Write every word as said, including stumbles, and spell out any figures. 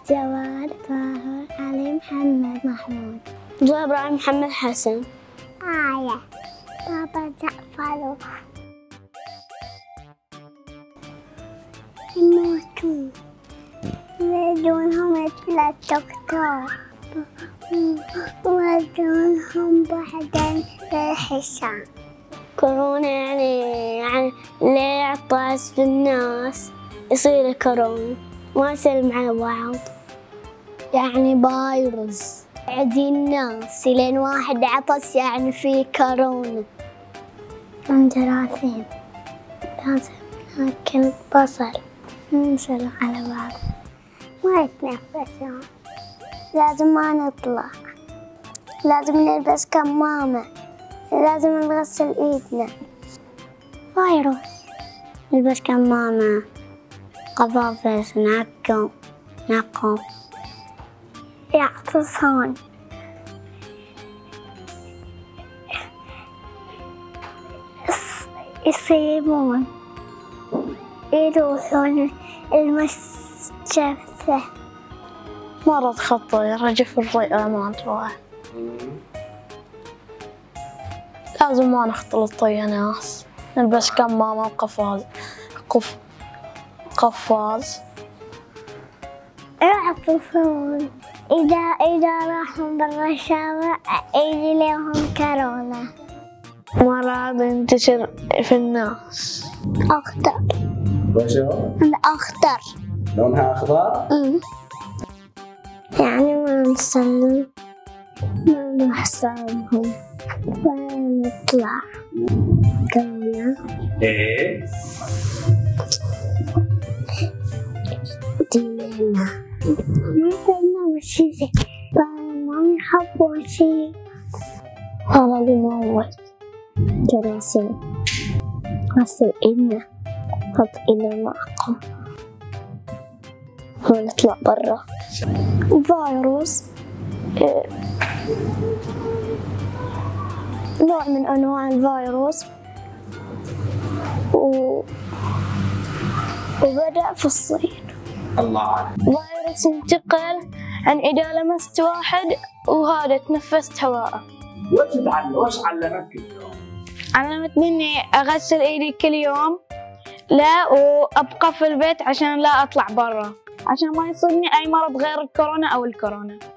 جواد طاهر علي محمد محمود. جواد إبراهيم محمد حسن. آية بابا جعفر. يموتون يريدونهم إلى الدكتور ويريدونهم بعدين للحساب. كورونا يعني يعني اللي يعطس في الناس يصير كورونا، ما يسلم على بعض. يعني فيروس يعدي الناس لين واحد عطس يعني في كورونا. جراثيم لازم ناكل بصل ننزل على بعض، ما يتنفسون، لازم ما نطلع، لازم نلبس كمامة، لازم نغسل ايدنا. فيروس نلبس كمامة، قفازات، نعقم نعقم. يعطسون، يصيبون، يروحون المستشفى. مرض خطير رجف الرئة ما أدري، لازم ما نختلط ويا ناس، نلبس كمامة وقفاز قف قفاز. يعطسون إذا إذا راحوا برا الشارع يجي لهم كورونا. مرض ينتشر في الناس. أخضر. وشو؟ الأخضر. لونها أخضر؟ أمم. يعني ما نسلم، ما نروح صالهم، ولا نطلع. كورونا. إيه؟ دينا. ما قلنا وشي زي ما يحبوا شي. مرض يموت. جراثيم. غسل إيدنا، حط إيدنا معقم ونطلع برا. فيروس نوع من أنواع الفيروس و... وبدأ في الصين. الله أعلم. فيروس ينتقل عن إذا لمست واحد وهذا تنفست هواءه. وش تعلم؟ وش علمتك اليوم؟ علمتني إني أغسل إيدي كل يوم، لا وأبقى في البيت عشان لا أطلع برا، عشان ما يصيبني أي مرض غير الكورونا أو الكورونا.